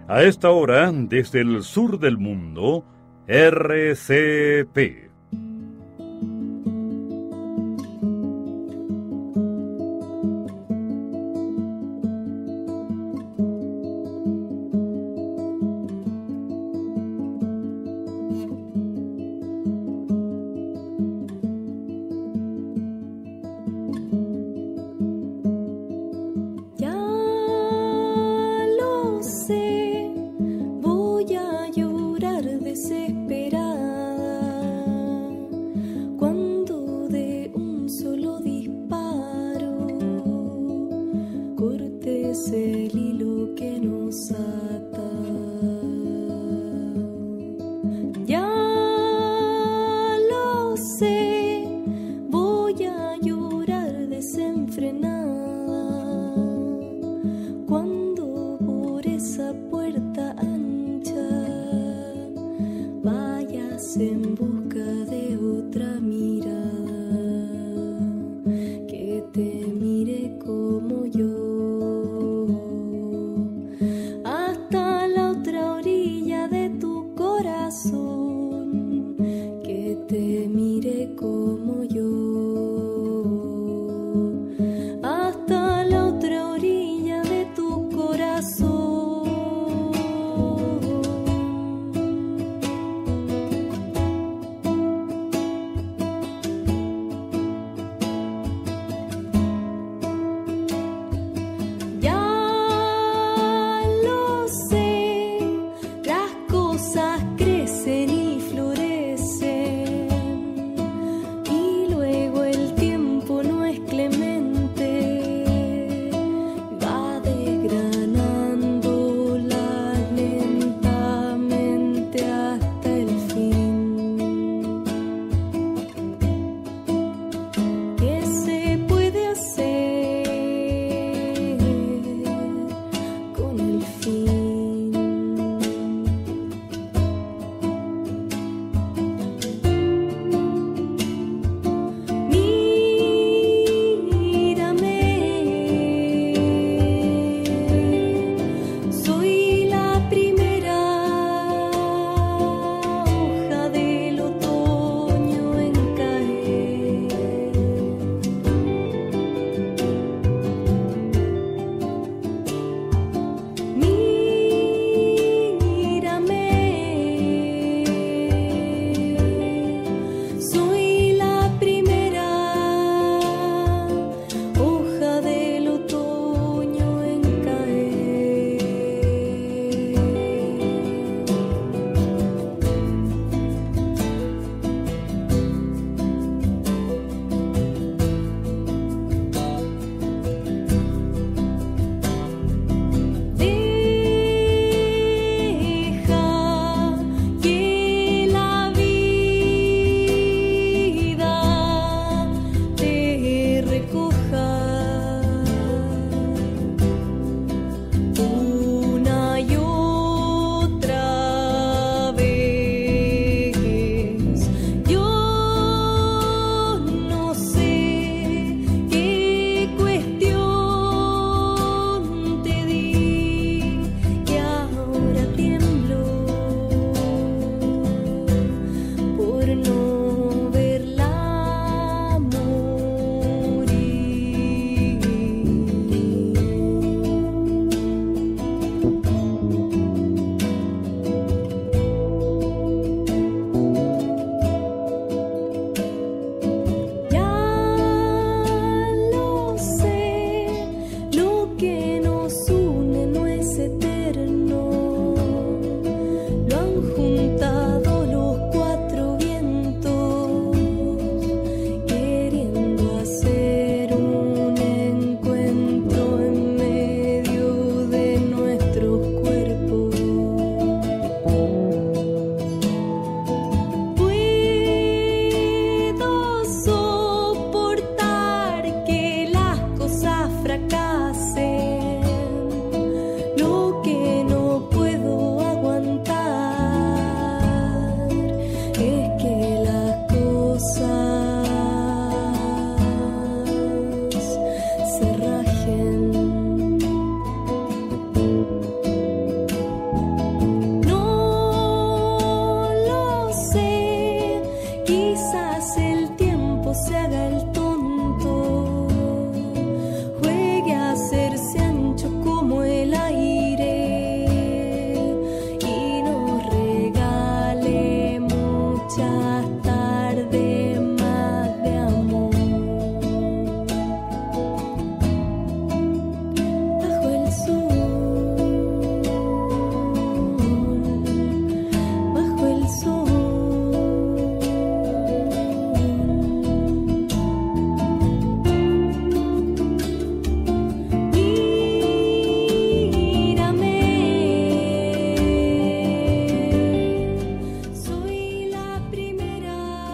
A esta hora, desde el sur del mundo, RCP.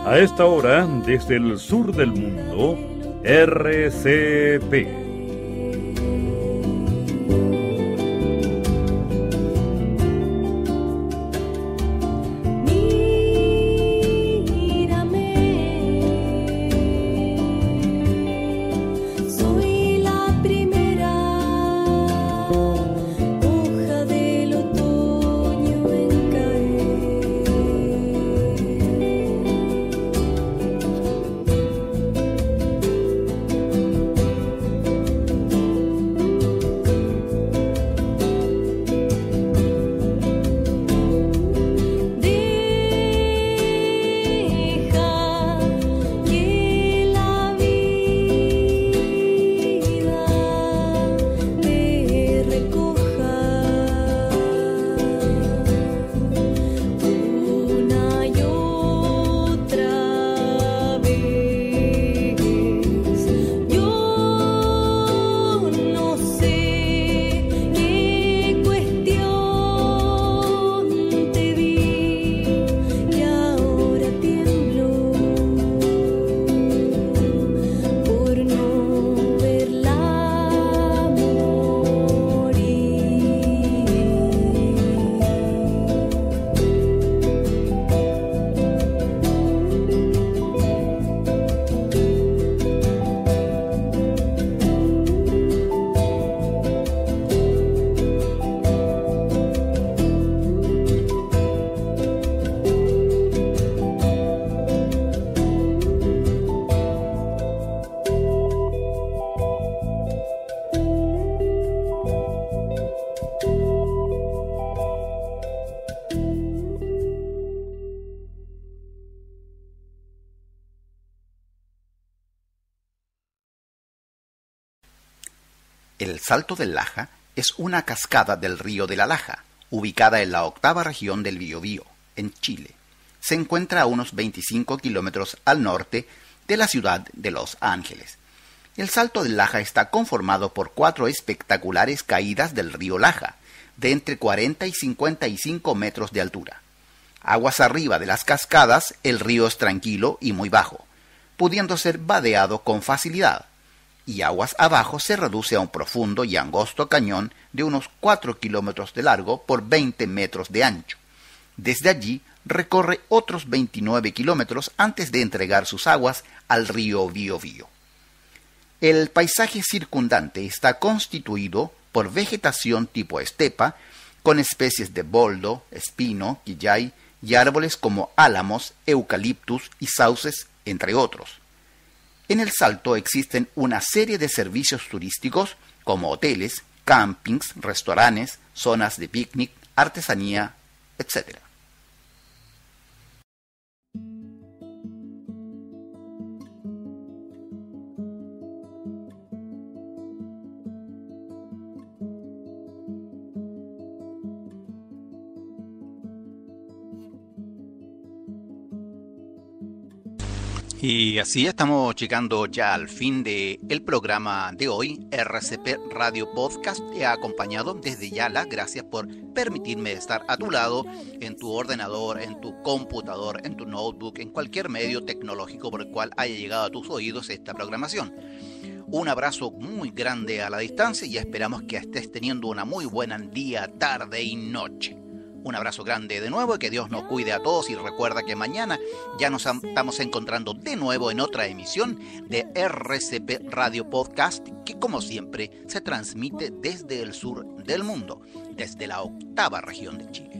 A esta hora, desde el sur del mundo, RCP. El Salto del Laja es una cascada del río de la Laja, ubicada en la 8ª región del Biobío, en Chile. Se encuentra a unos 25 kilómetros al norte de la ciudad de Los Ángeles. El Salto del Laja está conformado por 4 espectaculares caídas del río Laja, de entre 40 y 55 metros de altura. Aguas arriba de las cascadas, el río es tranquilo y muy bajo, pudiendo ser vadeado con facilidad, y aguas abajo se reduce a un profundo y angosto cañón de unos 4 kilómetros de largo por 20 metros de ancho. Desde allí recorre otros 29 kilómetros antes de entregar sus aguas al río Biobío. El paisaje circundante está constituido por vegetación tipo estepa, con especies de boldo, espino, quillay y árboles como álamos, eucaliptus y sauces, entre otros. En el Salto existen una serie de servicios turísticos como hoteles, campings, restaurantes, zonas de picnic, artesanía, etc. Y así estamos llegando ya al fin del programa de hoy, RCP Radio Podcast. Te ha acompañado desde ya las gracias por permitirme estar a tu lado, en tu ordenador, en tu computador, en tu notebook, en cualquier medio tecnológico por el cual haya llegado a tus oídos esta programación. Un abrazo muy grande a la distancia y esperamos que estés teniendo una muy buena día, tarde y noche. Un abrazo grande de nuevo y que Dios nos cuide a todos, y recuerda que mañana ya nos estamos encontrando de nuevo en otra emisión de RCP Radio Podcast, que como siempre se transmite desde el sur del mundo, desde la 8ª región de Chile.